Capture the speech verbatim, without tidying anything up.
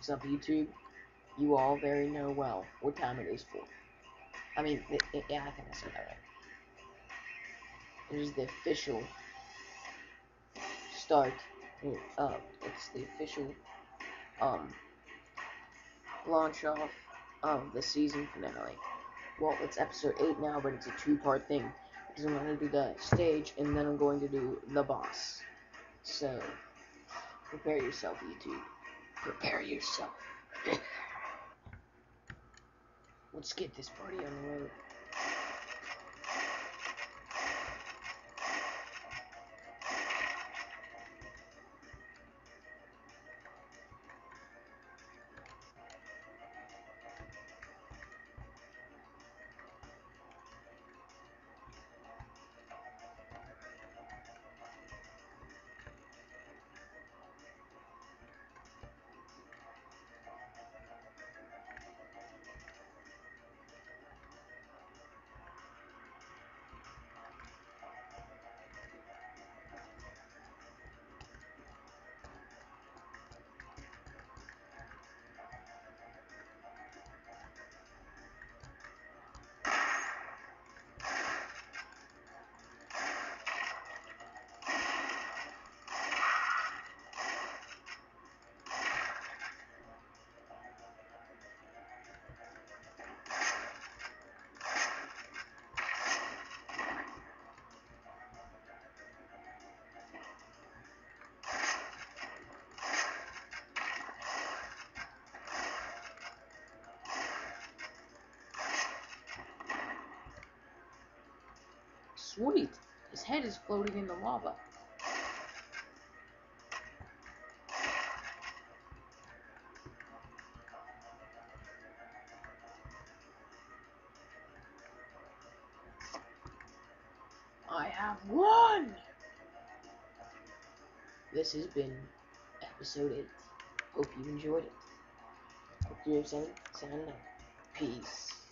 What's up, YouTube? You all very know well what time it is for. I mean, it, it, yeah, I think I said that right. It is the official start. Uh, it's the official um launch off of the season finale. Well, it's episode eight now, but it's a two-part thing because I'm going to do the stage and then I'm going to do the boss. So, prepare yourself, YouTube. Prepare yourself. Let's get this party on the road. Sweet! His head is floating in the lava. I have won! This has been episode eight. Hope you enjoyed it. Hope you have signing out. Peace.